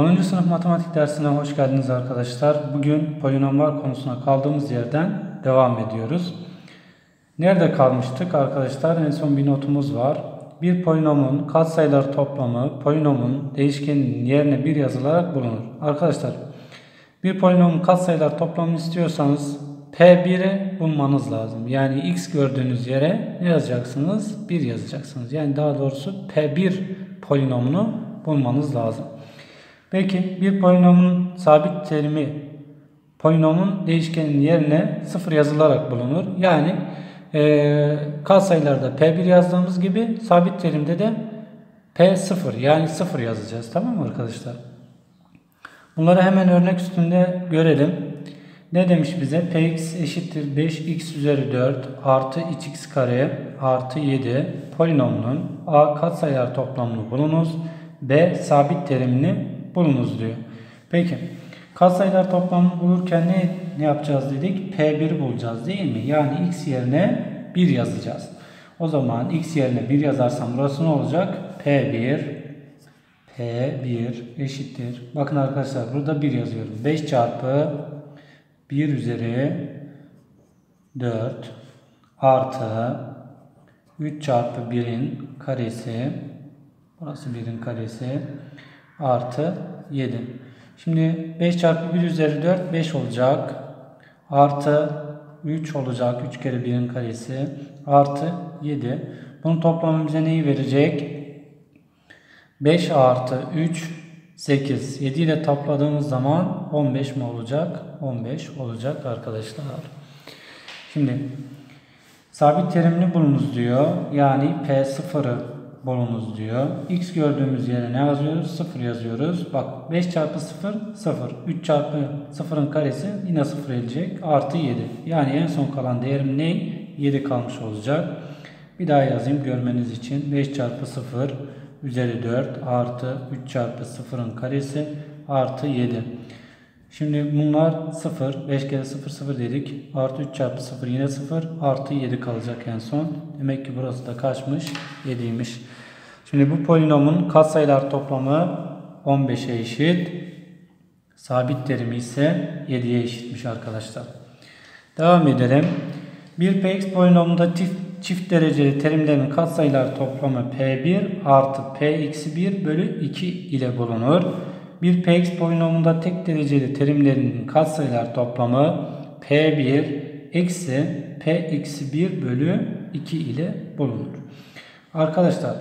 10. sınıf matematik dersine hoş geldiniz arkadaşlar. Bugün polinomlar konusuna kaldığımız yerden devam ediyoruz. Nerede kalmıştık arkadaşlar? En son bir notumuz var. Bir polinomun katsayılar toplamı polinomun değişkeninin yerine 1 yazılarak bulunur. Arkadaşlar bir polinomun katsayılar toplamını istiyorsanız P1'i bulmanız lazım. Yani x gördüğünüz yere ne yazacaksınız? 1 yazacaksınız. Yani daha doğrusu P1 polinomunu bulmanız lazım. Peki bir polinomun sabit terimi polinomun değişkeninin yerine 0 yazılarak bulunur. Yani katsayılarda P1 yazdığımız gibi sabit terimde de P0 yani 0 yazacağız. Tamam mı arkadaşlar? Bunları hemen örnek üstünde görelim. Ne demiş bize? Px eşittir 5x üzeri 4 artı 3x kare artı 7 polinomunun a katsayılar toplamını bulunuz. B sabit terimini bulunuz diyor. Peki katsayılar toplamını bulurken ne yapacağız dedik? P1'i bulacağız değil mi? Yani x yerine 1 yazacağız. O zaman x yerine 1 yazarsam burası ne olacak? P1 eşittir. Bakın arkadaşlar burada 1 yazıyorum. 5 çarpı 1 üzeri 4 artı 3 çarpı 1'in karesi, burası 1'in karesi artı 7. Şimdi 5 çarpı 1 üzeri 4 5 olacak. Artı 3 olacak. 3 kere 1'in karesi artı 7. Bunun toplamı bize neyi verecek? 5 artı 3 8. 7 ile topladığımız zaman 15 mi olacak? 15 olacak arkadaşlar. Şimdi sabit terimini bulunuz diyor. Yani P0'ı bulunuz diyor. X gördüğümüz yere ne yazıyoruz? 0 yazıyoruz. Bak 5 çarpı 0 0. 3 çarpı 0'ın karesi yine 0 gelecek. Artı 7. Yani en son kalan değerim ne? 7 kalmış olacak. Bir daha yazayım görmeniz için. 5 çarpı 0 üzeri 4 artı 3 çarpı 0'ın karesi artı 7. Şimdi bunlar 0. 5 kere 0 0 dedik. Artı 3 çarpı 0 yine 0. Artı 7 kalacak en son. Demek ki burası da kaçmış? 7'ymiş. Şimdi bu polinomun katsayılar toplamı 15'e eşit. Sabit terimi ise 7'ye eşitmiş arkadaşlar. Devam edelim. Bir Px polinomunda çift dereceli terimlerin katsayılar toplamı P1 artı P-1 bölü 2 ile bulunur. Bir Px polinomunda tek dereceli terimlerinin katsayılar toplamı P1 eksi P-1 bölü 2 ile bulunur. Arkadaşlar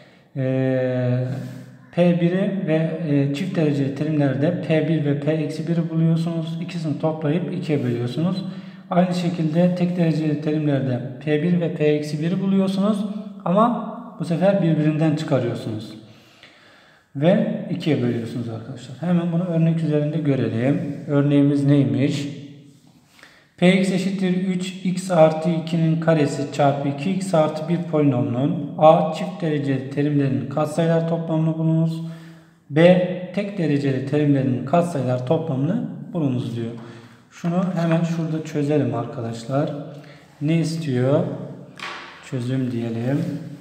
P1'i ve çift dereceli terimlerde P1 ve P-1'i buluyorsunuz. İkisini toplayıp 2'ye bölüyorsunuz. Aynı şekilde tek dereceli terimlerde P1 ve P-1'i buluyorsunuz. Ama bu sefer birbirinden çıkarıyorsunuz. Ve 2'ye bölüyorsunuz arkadaşlar. Hemen bunu örnek üzerinde görelim. Örneğimiz neymiş? Px eşittir 3x artı 2'nin karesi çarpı 2x artı 1 polinomunun a çift dereceli terimlerinin katsayılar toplamını bulunuz. B tek dereceli terimlerinin katsayılar toplamını bulunuz diyor. Şunu hemen şurada çözelim arkadaşlar. Ne istiyor? Çözüm diyelim.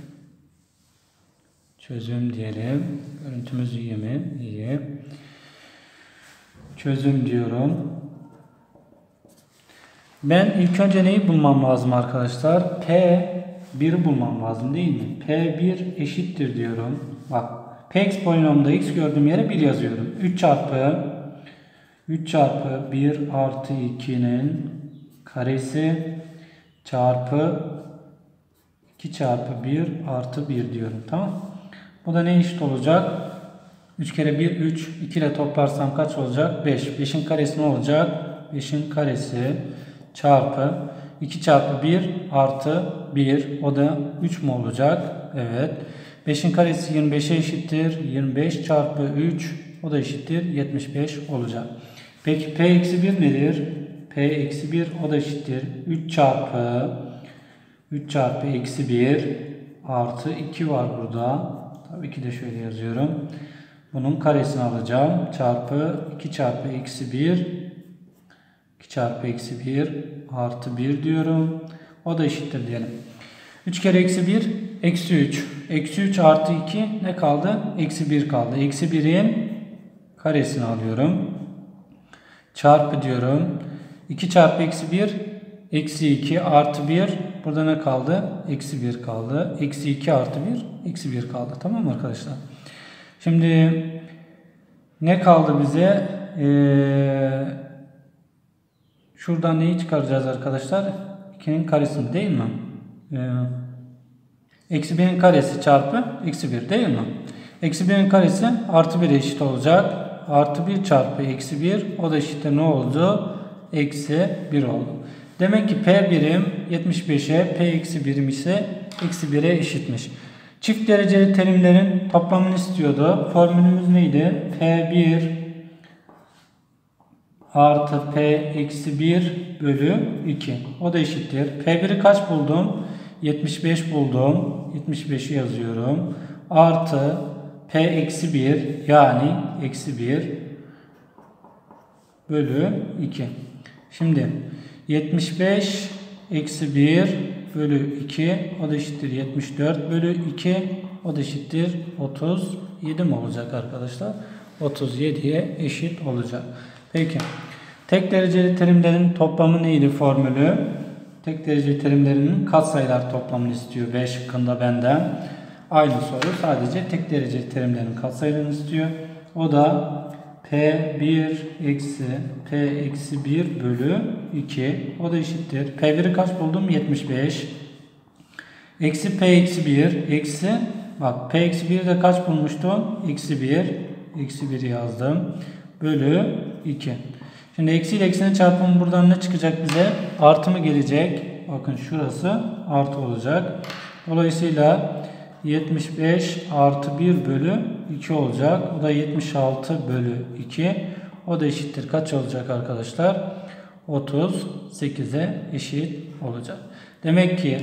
Çözüm diyelim. Görüntümüz iyi mi? İyi. Çözüm diyorum. Ben ilk önce neyi bulmam lazım arkadaşlar? P1'i bulmam lazım değil mi? P1 eşittir diyorum. Bak Px polinomda x gördüğüm yere 1 yazıyorum. 3 çarpı 1 artı 2'nin karesi çarpı 2 çarpı 1 artı 1 diyorum. Tamam. Bu da ne eşit olacak? 3 kere 1 3. 2 ile toplarsam kaç olacak? 5. 5'in karesi ne olacak? 5'in karesi çarpı 2 çarpı 1 artı 1. O da 3 mü olacak? Evet. 5'in karesi 25'e eşittir. 25 çarpı 3 o da eşittir. 75 olacak. Peki P-1 nedir? P-1 o da eşittir. 3 çarpı eksi 1 artı 2 var burada. Tabii ki de şöyle yazıyorum. Bunun karesini alacağım. Çarpı 2 çarpı eksi 1 2 çarpı eksi 1 artı 1 diyorum. O da eşittir diyelim. 3 kere eksi 1 eksi 3. Eksi 3 artı 2 ne kaldı? Eksi 1 kaldı. Eksi 1'in karesini alıyorum. Çarpı diyorum. 2 çarpı eksi 1 eksi 2 artı 1. Burada ne kaldı? Eksi 1 kaldı. Eksi 2 artı 1 eksi 1 kaldı. Tamam mı arkadaşlar? Şimdi ne kaldı bize? Şuradan neyi çıkaracağız arkadaşlar? 2'nin karesini değil mi? Eksi 1'in karesi çarpı eksi 1 değil mi? Eksi 1'in karesi artı 1'e eşit olacak. Artı 1 çarpı eksi 1 o da eşittir ne oldu? Eksi 1 oldu. Demek ki P birim 75'e P eksi birim ise eksi 1'e eşitmiş. Çift dereceli terimlerin toplamını istiyordu. Formülümüz neydi? P1 artı P eksi 1 bölü 2. O da eşittir. P1'i kaç buldum? 75 buldum. 75'i yazıyorum. Artı P eksi 1 yani eksi 1 bölü 2. Şimdi 75 eksi 1 bölü 2 o da eşittir 74 bölü 2 o da eşittir 37 mi olacak arkadaşlar? 37'ye eşit olacak. Peki. Tek dereceli terimlerin toplamı neydi formülü? Tek dereceli terimlerinin katsayılar toplamını istiyor. B şıkkında benden. Aynı soru sadece tek dereceli terimlerin katsayılarını istiyor. O da P1 eksi P eksi 1 bölü 2. O da eşittir. P1'i kaç buldum? 75. Eksi P eksi 1 eksi bak P eksi 1'i de kaç bulmuştum? Eksi 1. Eksi 1 yazdım. Bölü 2. Şimdi eksi ile eksinin çarpımı buradan ne çıkacak bize? Artı mı gelecek? Bakın şurası artı olacak. Dolayısıyla 75 artı 1 bölü 2 olacak. O da 76 bölü 2. O da eşittir. Kaç olacak arkadaşlar? 38'e eşit olacak. Demek ki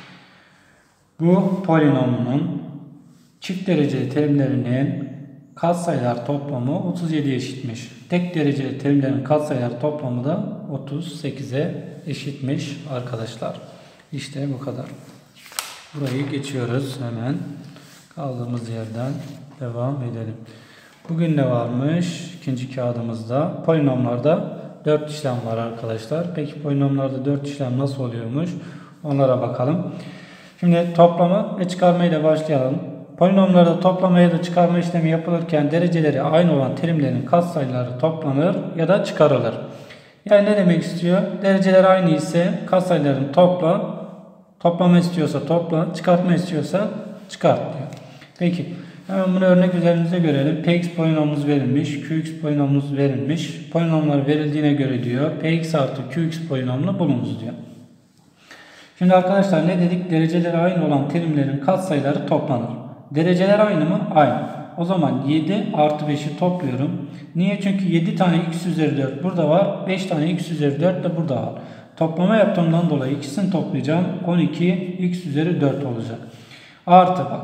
bu polinomunun çift dereceli terimlerinin katsayılar toplamı 37'ye eşitmiş. Tek dereceli terimlerin katsayılar toplamı da 38'e eşitmiş arkadaşlar. İşte bu kadar. Burayı geçiyoruz hemen. Kaldığımız yerden devam edelim. Bugün ne varmış? İkinci kağıdımızda polinomlarda 4 işlem var arkadaşlar. Peki polinomlarda 4 işlem nasıl oluyormuş? Onlara bakalım. Şimdi toplama ve çıkarma ile başlayalım. Polinomlarda toplama ya da çıkarma işlemi yapılırken dereceleri aynı olan terimlerin katsayıları toplanır ya da çıkarılır. Yani ne demek istiyor? Dereceler aynı ise katsayıların toplama istiyorsa topla, çıkartma istiyorsa çıkart diyor. Peki hemen bunu örnek üzerimize görelim. Px polinomumuz verilmiş, Qx polinomumuz verilmiş. Polinomlar verildiğine göre diyor Px artı Qx polinomunu bulunuz diyor. Şimdi arkadaşlar ne dedik? Dereceleri aynı olan terimlerin katsayıları toplanır. Dereceler aynı mı? Aynı. O zaman 7 artı 5'i topluyorum. Niye? Çünkü 7 tane x üzeri 4 burada var. 5 tane x üzeri 4 de burada var. Toplama yaptığımdan dolayı ikisini toplayacağım. 12 x üzeri 4 olacak. Artı bak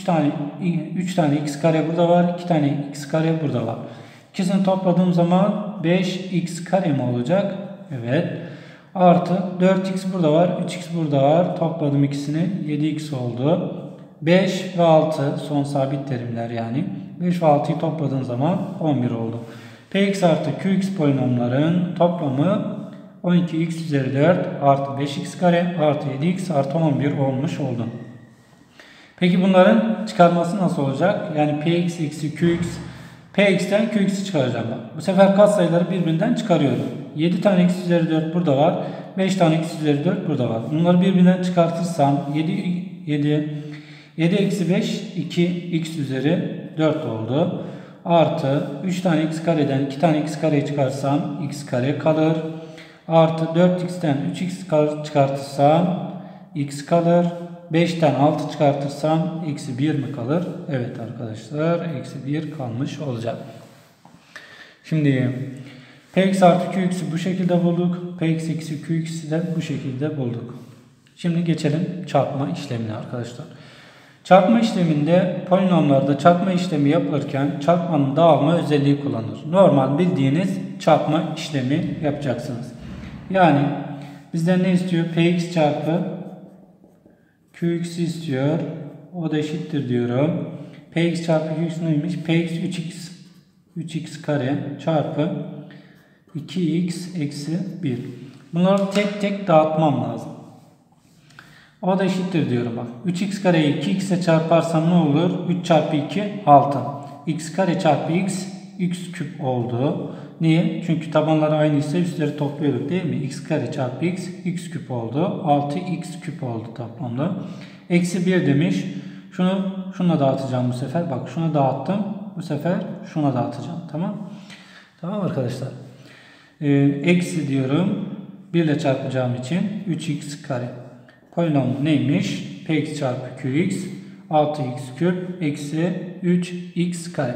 3 tane x kare burada var. 2 tane x kare burada var. İkisini topladığım zaman 5x kare mi olacak? Evet. Artı 4x burada var. 3x burada var. Topladım ikisini. 7x oldu. 5 ve 6 son sabit terimler yani. 5 ve 6'yı topladığım zaman 11 oldu. Px artı Qx polinomların toplamı 12x üzeri 4 artı 5x kare artı 7x artı 11 olmuş oldu. Peki bunların çıkarması nasıl olacak? Yani Px eksi Qx. Px'ten Qx'i çıkaracağım bak. Bu sefer katsayıları birbirinden çıkarıyorum. 7 tane x üzeri 4 burada var. 5 tane x üzeri 4 burada var. Bunları birbirinden çıkartırsam 7 eksi 5 2x üzeri 4 oldu. Artı 3 tane x kareden 2 tane x kareyi çıkarsam x kare kalır. Artı 4x'ten 3x çıkartırsam x kalır. 5'ten 6 çıkartırsam eksi 1 mi kalır? Evet arkadaşlar eksi 1 kalmış olacak. Şimdi Px artı Qx'i bu şekilde bulduk. Px eksi Qx'i de bu şekilde bulduk. Şimdi geçelim çarpma işlemine arkadaşlar. Çarpma işleminde polinomlarda çarpma işlemi yapılırken çarpmanın dağılma özelliği kullanılır. Normal bildiğiniz çarpma işlemi yapacaksınız. Yani bizden ne istiyor? Px çarpı Qx istiyor. O da eşittir diyorum. Px çarpı Qx neymiş? Px 3x 3x kare çarpı 2x eksi 1. Bunları tek tek dağıtmam lazım. O da eşittir diyorum bak. 3x kareyi 2x ile çarparsam ne olur? 3 çarpı 2 6. X kare çarpı x x küp oldu. Niye? Çünkü tabanları aynıysa üstleri topluyorduk değil mi? X kare çarpı x x küp oldu. 6x küp oldu toplamda. Eksi 1 demiş. Şuna dağıtacağım bu sefer. Bak şuna dağıttım. Bu sefer şuna dağıtacağım. Tamam. Tamam arkadaşlar. Eksi diyorum. 1 ile çarpacağım için 3x kare. Polinom neymiş? Px çarpı qx 6x küp eksi 3x kare.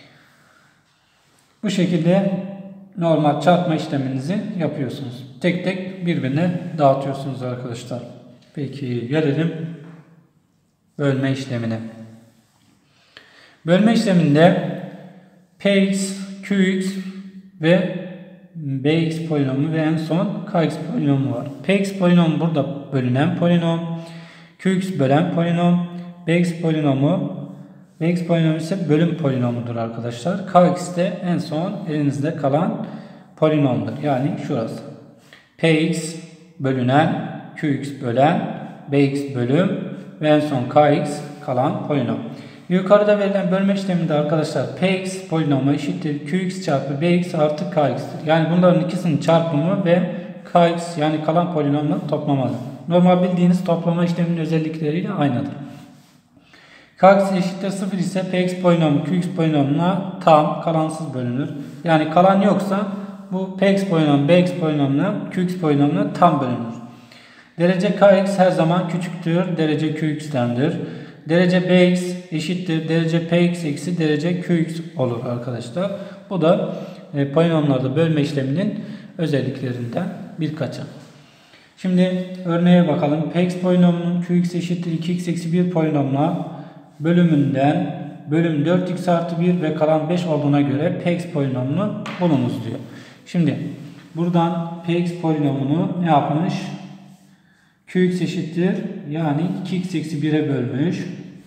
Bu şekilde normal çarpma işleminizi yapıyorsunuz. Tek tek birbirine dağıtıyorsunuz arkadaşlar. Peki gelelim bölme işlemine. Bölme işleminde Px, Qx ve Bx polinomu ve en son Kx polinomu var. Px polinomu burada bölünen polinom. Qx bölen polinom. Bx polinomu ise bölüm polinomudur arkadaşlar. Kx de en son elinizde kalan polinomdur. Yani şurası. Px bölünen, Qx bölen, Bx bölüm ve en son Kx kalan polinom. Yukarıda verilen bölme işleminde arkadaşlar Px polinomu eşittir Qx çarpı Bx artı Kx'tir. Yani bunların ikisinin çarpımı ve Kx yani kalan polinomla toplamadır. Normal bildiğiniz toplama işleminin özellikleriyle aynıdır. Kx eşittir 0 ise Px polinomu Qx polinomuna tam kalansız bölünür. Yani kalan yoksa bu Px polinomu Bx polinomuna Qx polinomuna tam bölünür. Derece Kx her zaman küçüktür derece Qx'tendir. Derece Bx eşittir derece Px eksi derece Qx olur arkadaşlar. Bu da polinomlarda bölme işleminin özelliklerinden birkaçı. Şimdi örneğe bakalım. Px polinomunun Qx eşittir 2x eksi 1 polinomuna bölümünden bölüm 4x artı 1 ve kalan 5 olduğuna göre Px polinomunu bulunuz diyor. Şimdi buradan Px polinomunu ne yapmış? Qx eşittir yani 2x eksi 1'e bölmüş.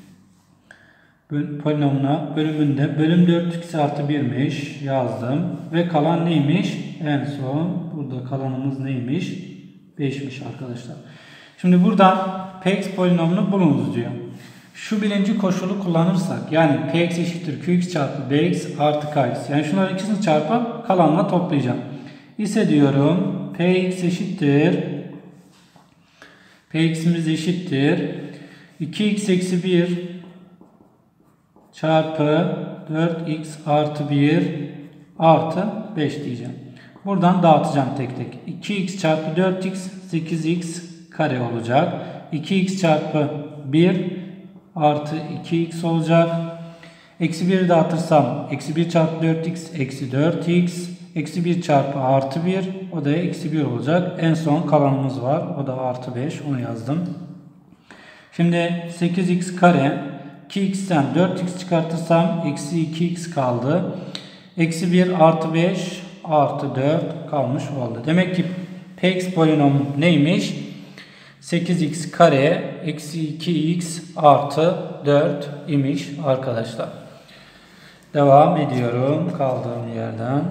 Polinomuna bölümünde bölüm 4x artı 1'miş yazdım. Ve kalan neymiş? En son burada kalanımız neymiş? 5'miş arkadaşlar. Şimdi buradan Px polinomunu bulunuz diyor. Şu birinci koşulu kullanırsak yani Px eşittir Qx çarpı Bx artı Kx. Yani şunların ikisini çarpıp kalanla toplayacağım. İse diyorum Px eşittir Px'imiz eşittir 2x eksi 1 çarpı 4x artı 1 artı 5 diyeceğim. Buradan dağıtacağım tek tek. 2x çarpı 4x 8x kare olacak. 2x çarpı 1 artı 2x olacak. Eksi 1'i dağıtırsam eksi 1 çarpı 4x eksi 4x. Eksi 1 çarpı artı 1 o da eksi 1 olacak. En son kalanımız var. O da artı 5. Onu yazdım. Şimdi 8x kare 2x'ten 4x çıkartırsam eksi 2x kaldı. Eksi 1 artı 5 artı 4 kalmış oldu. Demek ki Px polinomu neymiş? 8x kare eksi 2x artı 4 imiş arkadaşlar. Devam ediyorum kaldığım yerden.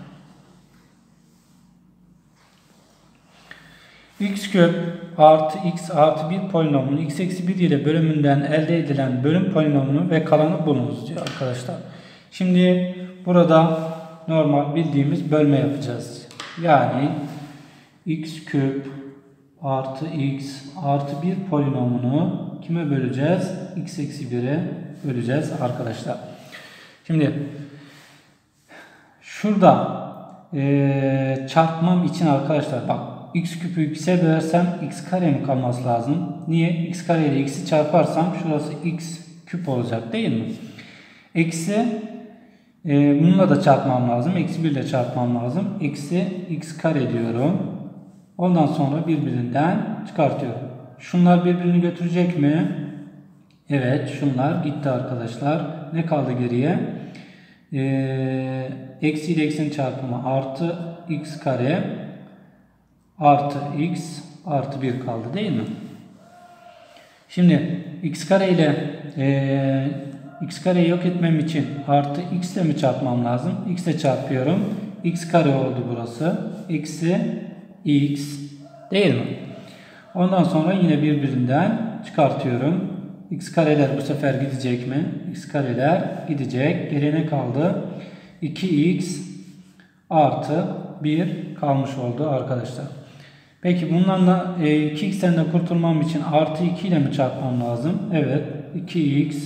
X küp artı x artı 1 polinomunun x eksi 1 ile bölümünden elde edilen bölüm polinomunu ve kalanı bulunuz diyor arkadaşlar. Şimdi burada normal bildiğimiz bölme yapacağız. Yani x küp artı x artı 1 polinomunu kime böleceğiz? X eksi 1'e böleceğiz arkadaşlar. Şimdi şurada çarpmam için arkadaşlar bak x küpü x'e bölersem x kare mi kalması lazım? Niye? X kare ile x'i çarparsam şurası x küp olacak değil mi? Eksi bununla da çarpmam lazım. Eksi 1 ile çarpmam lazım. Eksi x kare diyorum. Ondan sonra birbirinden çıkartıyorum. Şunlar birbirini götürecek mi? Evet, şunlar gitti arkadaşlar. Ne kaldı geriye? Eksi ile x'in çarpımı artı x kare artı x artı 1 kaldı değil mi? Şimdi x kare ile x kareyi yok etmem için artı x ile mi çarpmam lazım? X ile çarpıyorum. X kare oldu burası. Eksi x değil mi? Ondan sonra yine birbirinden çıkartıyorum. X kareler bu sefer gidecek mi? X kareler gidecek. Geriye ne kaldı? 2x artı 1 kalmış oldu arkadaşlar. Peki bundan da 2x'ten de kurtulmam için artı 2 ile mi çarpmam lazım? Evet. 2x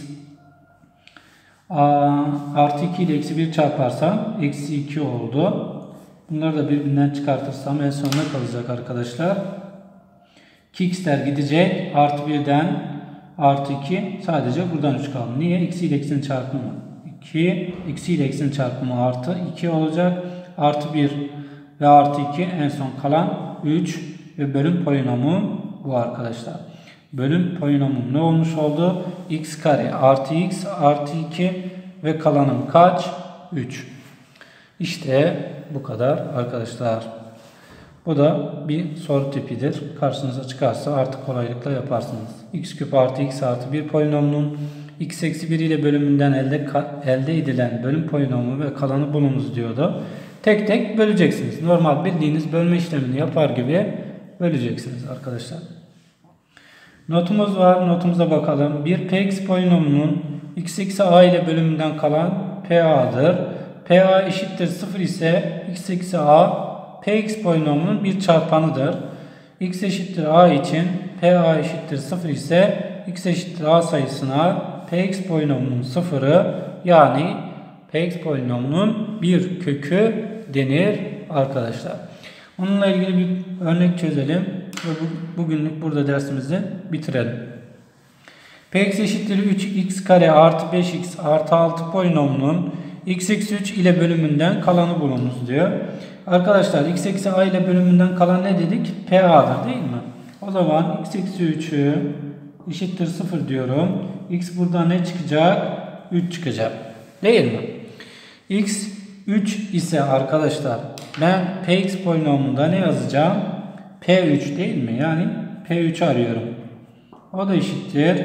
artı 2 ile eksi 1 çarparsam eksi 2 oldu. Bunları da birbirinden çıkartırsam en sonunda kalacak arkadaşlar. 2x'ler gidecek. Artı 1'den artı 2 sadece buradan 3 kaldı. Niye? Eksi ile eksinin çarpımı 2. Eksi ile eksinin çarpımı artı 2 olacak. Artı 1 ve artı 2 en son kalan 3 ve bölüm polinomu bu arkadaşlar. Bölüm polinomum ne olmuş oldu? X kare artı x artı 2 ve kalanım kaç? 3. İşte bu kadar arkadaşlar. Bu da bir soru tipidir. Karşınıza çıkarsa artık kolaylıkla yaparsınız. X küp artı x artı 1 polinomunun x eksi 1 ile bölümünden elde edilen bölüm polinomu ve kalanı bulunuz diyordu. Tek tek böleceksiniz. Normal bildiğiniz bölme işlemini yapar gibi böleceksiniz arkadaşlar. Notumuz var. Notumuza bakalım. Bir px polinomunun x eksi a ile bölümünden kalan pa'dır. Pa eşittir 0 ise x eksi a px polinomunun bir çarpanıdır. X eşittir a için pa eşittir 0 ise x eşittir a sayısına px polinomunun sıfırı yani px polinomunun bir kökü denir arkadaşlar. Onunla ilgili bir örnek çözelim ve bugünlük burada dersimizi bitirelim. Px eşittir 3x kare artı 5x artı 6 polinomunun x eksi 3 ile bölümünden kalanı bulunuz diyor. Arkadaşlar x eksi a ile bölümünden kalan ne dedik? PA'dır değil mi? O zaman x eksi 3'ü eşittir 0 diyorum. X burada ne çıkacak? 3 çıkacak. Değil mi? X 3 ise arkadaşlar ben Px polinomunda ne yazacağım? P3 değil mi? Yani P3 arıyorum. O da eşittir.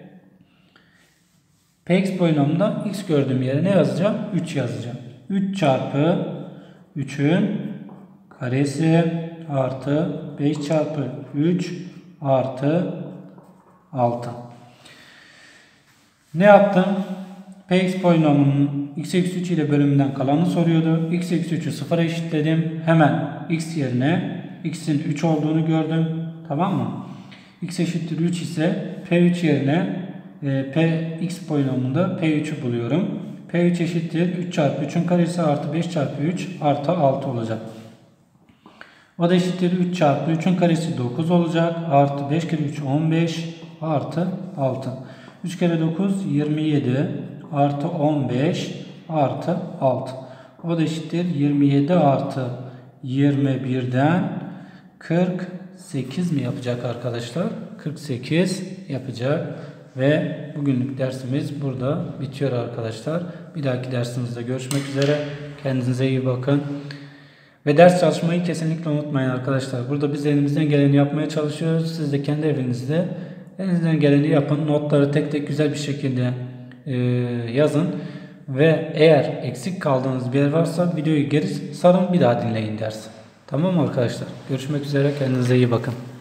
Px polinomunda x gördüğüm yere ne yazacağım? 3 yazacağım. 3 çarpı 3'ün karesi artı 5 çarpı 3 artı 6. Ne yaptım? Px polinomunun x eksi 3 ile bölümünden kalanı soruyordu. X eksi 3'ü 0'a eşitledim. Hemen x yerine x'in 3 olduğunu gördüm. Tamam mı? X eşittir 3 ise P3 yerine Px polinomunda P3'ü buluyorum. P3 eşittir 3 çarpı 3'ün karesi artı 5 çarpı 3 artı 6 olacak. O da eşittir 3 çarpı 3'ün karesi 9 olacak. Artı 5 kere 3 15 artı 6. 3 kere 9 27 artı 15 artı 6. O da eşittir 27 artı 21'den 48 mi yapacak arkadaşlar? 48 yapacak. Ve bugünlük dersimiz burada bitiyor arkadaşlar. Bir dahaki dersimizde görüşmek üzere. Kendinize iyi bakın. Ve ders çalışmayı kesinlikle unutmayın arkadaşlar. Burada biz elimizden geleni yapmaya çalışıyoruz. Siz de kendi evinizde elinizden geleni yapın. Notları tek tek güzel bir şekilde yazın. Ve eğer eksik kaldığınız bir yer varsa videoyu geri sarın bir daha dinleyin dersi. Tamam mı arkadaşlar? Görüşmek üzere. Kendinize iyi bakın.